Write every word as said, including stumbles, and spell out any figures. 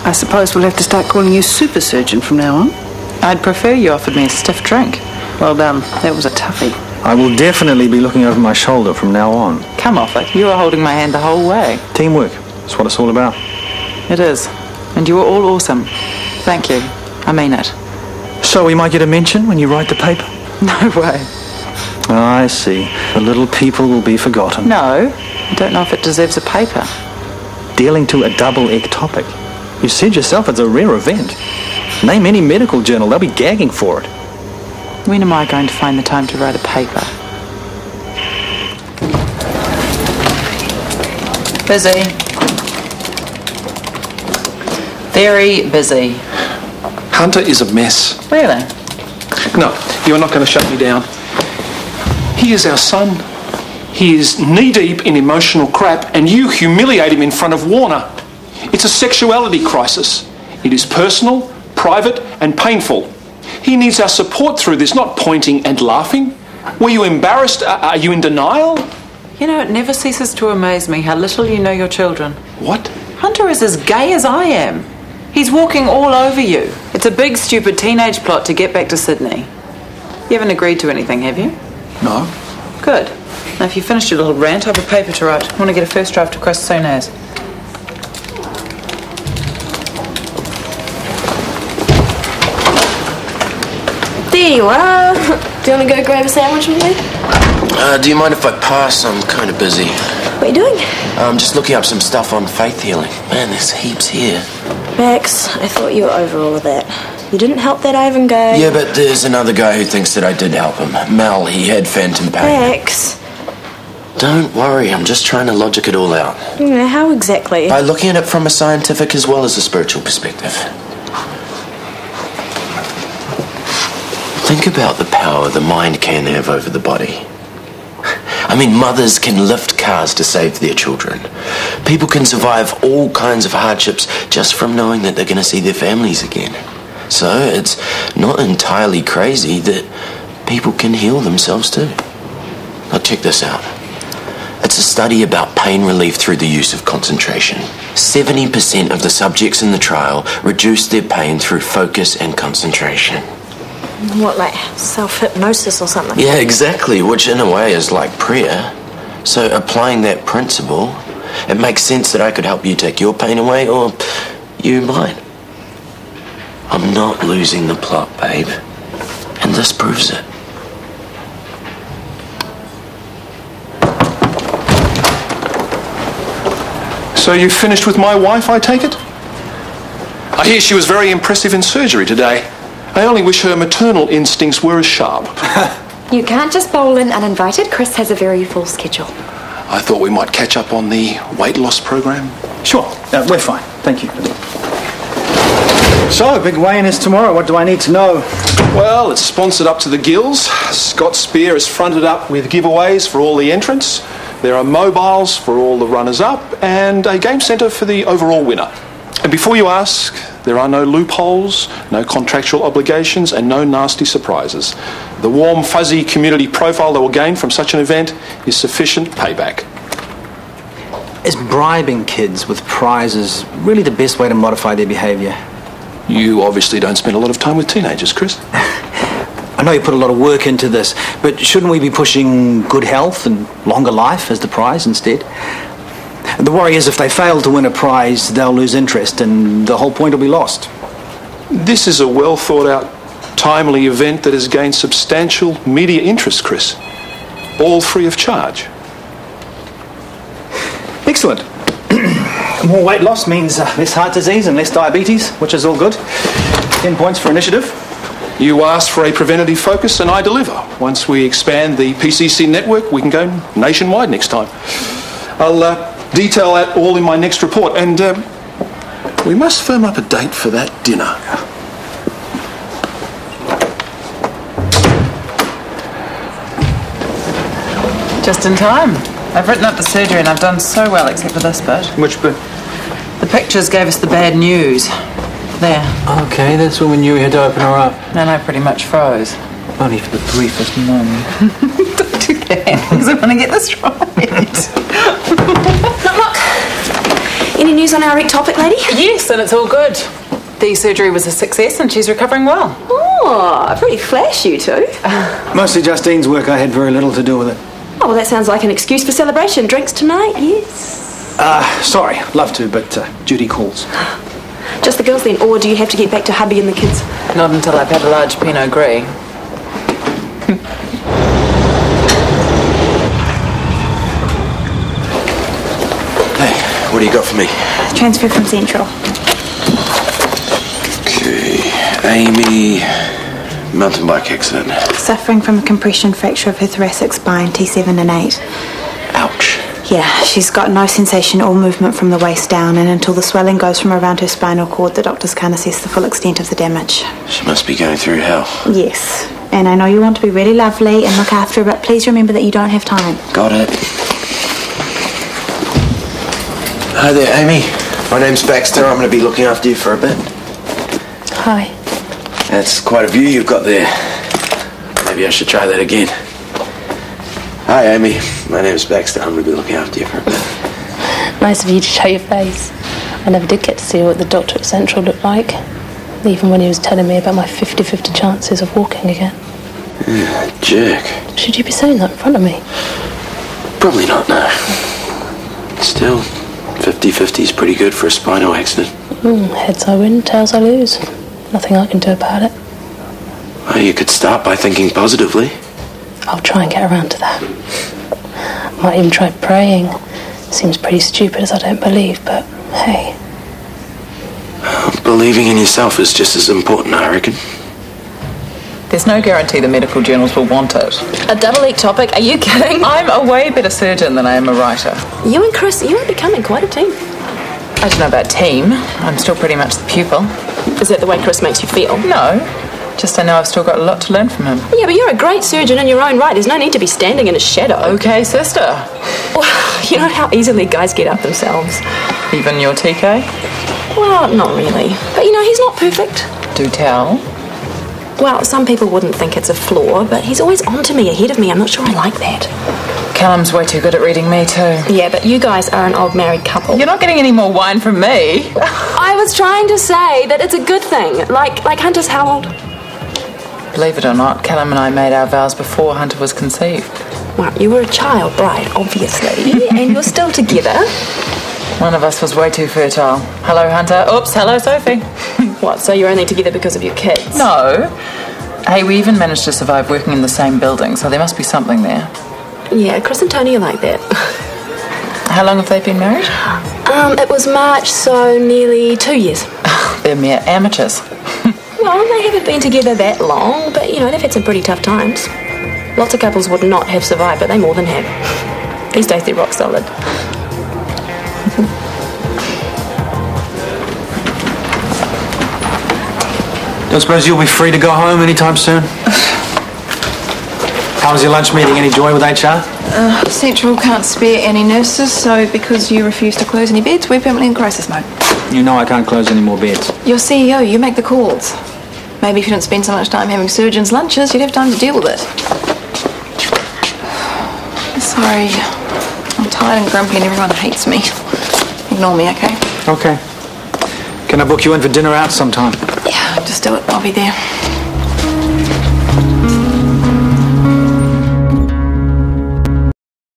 I suppose we'll have to start calling you super surgeon from now on. I'd prefer you offered me a stiff drink. Well done. That was a toughie. I will definitely be looking over my shoulder from now on. Come off it. You were holding my hand the whole way. Teamwork. That's what it's all about. It is. And you were all awesome. Thank you. I mean it. So we might get a mention when you write the paper? No way. I see. The little people will be forgotten. No. I don't know if it deserves a paper. Dealing to a double ectopic. You said yourself it's a rare event. Name any medical journal, they'll be gagging for it. When am I going to find the time to write a paper? Busy. Very busy. Hunter is a mess. Really? No, you're not going to shut me down. He is our son. He is knee-deep in emotional crap, and you humiliate him in front of Warner. It's a sexuality crisis. It is personal, private, and painful. He needs our support through this, not pointing and laughing. Were you embarrassed? Are you in denial? You know, it never ceases to amaze me how little you know your children. What? Hunter is as gay as I am. He's walking all over you. It's a big, stupid teenage plot to get back to Sydney. You haven't agreed to anything, have you? No. Good. Now, if you finished your little rant, I have a paper to write. I want to get a first draft across soon as. There you are. Do you want to go grab a sandwich with me? Uh, do you mind if I pass? I'm kind of busy. What are you doing? I'm just looking up some stuff on faith healing. Man, there's heaps here. Max, I thought you were over all of that. You didn't help that Ivan guy. Yeah, but there's another guy who thinks that I did help him. Mel, he had phantom pain. Max. Don't worry, I'm just trying to logic it all out. Yeah, how exactly? By looking at it from a scientific as well as a spiritual perspective. Think about the power the mind can have over the body. I mean, mothers can lift cars to save their children. People can survive all kinds of hardships just from knowing that they're going to see their families again. So it's not entirely crazy that people can heal themselves too. Now check this out. It's a study about pain relief through the use of concentration. seventy percent of the subjects in the trial reduced their pain through focus and concentration. What, like self-hypnosis or something? Yeah, exactly, which in a way is like prayer. So applying that principle, it makes sense that I could help you take your pain away, or you mine. I'm not losing the plot, babe. And this proves it. So you finished with my wife, I take it? I hear she was very impressive in surgery today. I only wish her maternal instincts were as sharp. You can't just bowl in uninvited. Chris has a very full schedule. I thought we might catch up on the weight loss program. Sure, uh, we're fine. Thank you. So, big weigh-in is tomorrow. What do I need to know? Well, it's sponsored up to the gills. Scott Spear is fronted up with giveaways for all the entrants. There are mobiles for all the runners-up and a game centre for the overall winner. And before you ask, there are no loopholes, no contractual obligations, and no nasty surprises. The warm, fuzzy community profile that will gain from such an event is sufficient payback. Is bribing kids with prizes really the best way to modify their behaviour? You obviously don't spend a lot of time with teenagers, Chris. I know you put a lot of work into this, but shouldn't we be pushing good health and longer life as the prize instead? The worry is if they fail to win a prize, they'll lose interest and the whole point will be lost. This is a well thought out, timely event that has gained substantial media interest, Chris. All free of charge. Excellent. More weight loss means uh, less heart disease and less diabetes, which is all good. Ten points for initiative. You asked for a preventative focus and I deliver. Once we expand the P C C network, we can go nationwide next time. I'll uh, detail that all in my next report, and um, we must firm up a date for that dinner. Just in time. I've written up the surgery and I've done so well except for this bit. Which bit? The pictures gave us the bad news. There. Okay, that's when we knew we had to open her up. And I pretty much froze. Only for the briefest moment. Don't do that, because I want to get this right. Look, look. Any news news on our ectopic lady? Yes, and it's all good. The surgery was a success and she's recovering well. Oh, pretty flash, you two. Mostly Justine's work. I had very little to do with it. Oh, well, that sounds like an excuse for celebration. Drinks tonight, yes? Uh, sorry. Love to, but uh, duty calls. Just the girls then, or do you have to get back to hubby and the kids? Not until I've had a large Pinot Gris. Hey, what do you got for me? Transfer from Central. Okay, Amy, mountain bike accident. Suffering from a compression fracture of her thoracic spine, T seven and eight. Ouch. Yeah, she's got no sensation or movement from the waist down, and until the swelling goes from around her spinal cord, the doctors can't assess the full extent of the damage. She must be going through hell. Yes, and I know you want to be really lovely and look after her, but please remember that you don't have time. Got it. Hi there, Amy. My name's Baxter. I'm going to be looking after you for a bit. Hi. That's quite a view you've got there. Maybe I should try that again. Hi, Amy. My name's Baxter. I'm going to be looking after you for a bit. Nice of you to show your face. I never did get to see what the doctor at Central looked like, even when he was telling me about my fifty-fifty chances of walking again. Yeah, jerk. Should you be saying that in front of me? Probably not, no. Still, fifty-fifty is pretty good for a spinal accident. Mm, heads I win, tails I lose. Nothing I can do about it. Well, you could start by thinking positively. I'll try and get around to that. Might even try praying. Seems pretty stupid as I don't believe, but hey. Believing in yourself is just as important, I reckon. There's no guarantee the medical journals will want it. A double ectopic? Are you kidding? I'm a way better surgeon than I am a writer. You and Chris, you are becoming quite a team. I don't know about team. I'm still pretty much the pupil. Is that the way Chris makes you feel? No. Just I know I've still got a lot to learn from him. Yeah, but you're a great surgeon in your own right. There's no need to be standing in his shadow. Okay, sister. Well, you know how easily guys get up themselves. Even your T K? Well, not really. But you know, he's not perfect. Do tell. Well, some people wouldn't think it's a flaw, but he's always on to me, ahead of me. I'm not sure I like that. Callum's way too good at reading me too. Yeah, but you guys are an old married couple. You're not getting any more wine from me. I was trying to say that it's a good thing. Like, like Hunter's how old? Believe it or not, Callum and I made our vows before Hunter was conceived. Well, you were a child bride, obviously, and you're still together. One of us was way too fertile. Hello, Hunter. Oops, hello, Sophie. What, so you're only together because of your kids? No. Hey, we even managed to survive working in the same building, so there must be something there. Yeah, Chris and Tony are like that. How long have they been married? Um, it was March, so nearly two years. They're mere amateurs. Well, they haven't been together that long, but, you know, they've had some pretty tough times. Lots of couples would not have survived, but they more than have. These days, they're rock solid. Don't suppose you'll be free to go home anytime soon? How was your lunch meeting? Any joy with H R? Uh, Central can't spare any nurses, so because you refuse to close any beds, we're permanently in crisis mode. You know I can't close any more beds. You're C E O, you make the calls. Maybe if you didn't spend so much time having surgeons' lunches, you'd have time to deal with it. Sorry. I'm tired and grumpy and everyone hates me. Ignore me, okay? Okay. Can I book you in for dinner out sometime? Yeah, just do it. I'll be there.